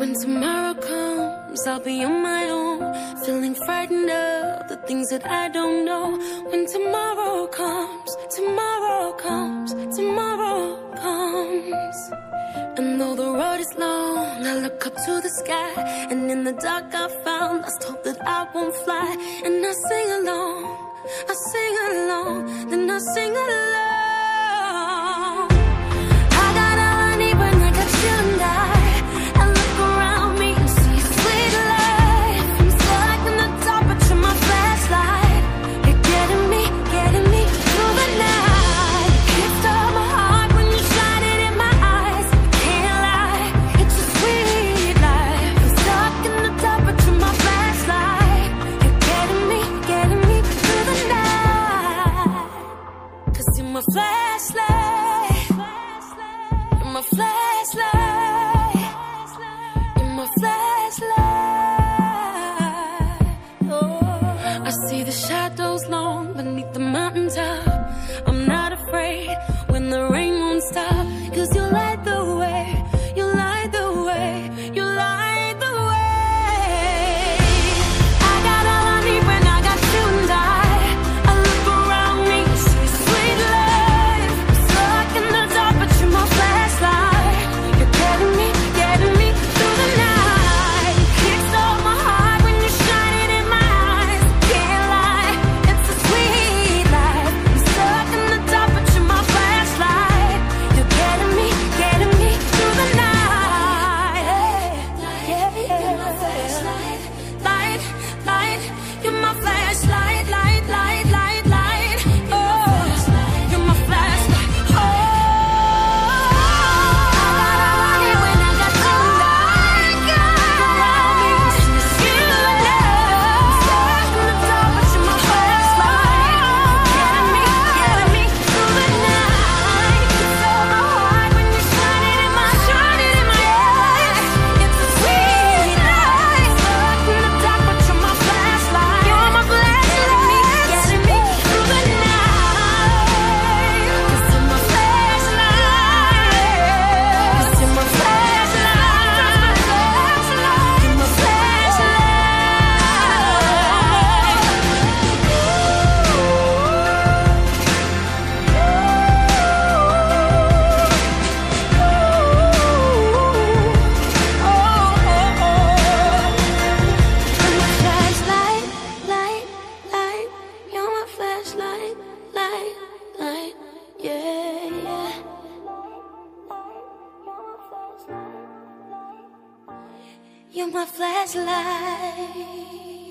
When tomorrow comes, I'll be on my own, feeling frightened of the things that I don't know. When tomorrow comes, tomorrow comes, tomorrow comes. And though the road is long, I look up to the sky, and in the dark I found lost hope that I won't fly. And I sing along, I sing along, then I sing along. I got all I need when I got you and I look around me and see a sweet life. I'm stuck in the dark, but you're my flashlight. You're getting me through the night. Can't stop my heart when you shine it in my eyes. Can't lie, it's a sweet life. I'm stuck in the dark, but you're my flashlight. You're getting me through the night. 'Cause you're my flashlight. You're my flashlight. You're my flashlight. Oh, I see the shadows long beneath the mountaintop. I'm not afraid when the rain won't stop. 'Cause you light the way, you light the way, you light the way. I got all I need when I got you and I look around me, see sweet life. I'm stuck in the dark, but you're my flashlight. You're getting me through the night. Can't stop my heart when you shine it in my eyes. Can't lie, it's a sweet life. I'm stuck in the dark, but you're my flashlight. You're getting me through the night. Yeah, you're my flashlight. Light, you're my flashlight. Light, oh, you're my flashlight. Oh, I got all I need when I got you and I around me, see the sweet love. Stuck in the dark, but you're my flashlight. Getting me through the night. Can't stop my heart when you shine it in my eyes. It's a sweet life. Stuck in the dark, but you're my flashlight. You're my flashlight. Getting me through the night. 'Cause you're my flashlight. 'Cause you're my flashlight. You're my flashlight. Light, you're my flashlight. Light, yeah. You're my flashlight.